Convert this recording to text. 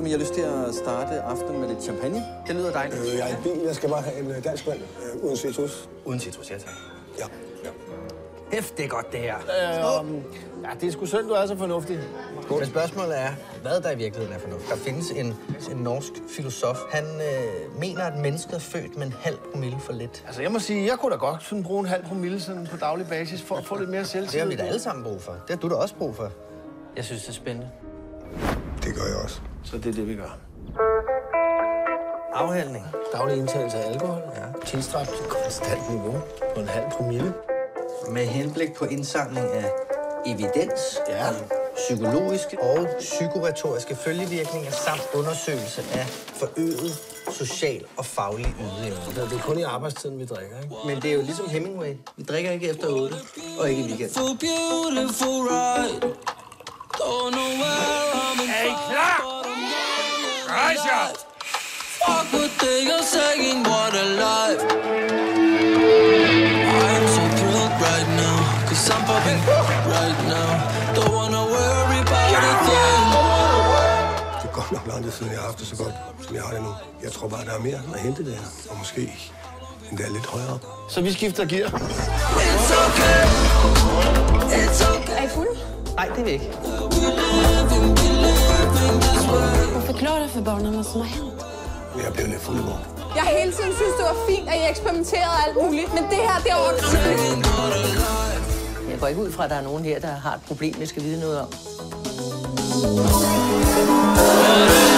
I har lyst til at starte aftenen med lidt champagne. Det lyder dejligt. Jeg er i bil. Jeg skal bare have en dansk vand uden citrus. Uden citrus, ja tak. Ja. Hæft, det er godt, det her. Ja, det er sgu synd, du er så fornuftig. Men spørgsmålet er, hvad der i virkeligheden er fornuftigt. Der findes en norsk filosof. Han mener, at mennesket er født med en halv promille for lidt. Altså, jeg må sige, jeg kunne da godt sådan bruge en halv promille sådan på daglig basis for at få lidt mere selvtillid. Det har vi da alle sammen brug for. Det har du da også brug for. Jeg synes, det er spændende. Det gør jeg også. Så det er det, vi gør. Afhandling. Daglig indtagelse af alkohol. Ja. Tilstræbt til konstant niveau på en halv promille. Med henblik på indsamling af evidens, Ja. psykologiske og psykoretoriske følgevirkninger samt undersøgelse af forøget social og faglig ydeevne. Det er kun i arbejdstiden, vi drikker, ikke? Men det er jo ligesom Hemingway. Vi drikker ikke efter 8 og ikke i weekenden. Er I klar? Rejs jer! Fuck what they are saying, what a life. I'm so thrilled right now, cause I'm popping right now. Don't wanna worry about a thing. Det er godt nok lang tid siden, jeg har haft det så godt, som jeg har det nu. Jeg tror bare, der er mere at hente der. Og måske endda lidt højere op. Så vi skifter gear. It's okay. It's okay. Er I fulde? Nej, det er vi ikke. Forklar det for børnene, hvad som har hent. Jeg bliver lidt fuld i går. Jeg har hele tiden synes, det var fint, at I eksperimenterede alt muligt, men det her, det er overgrænset. Jeg går ikke ud fra, at der er nogen her, der har et problem, jeg skal vide noget om.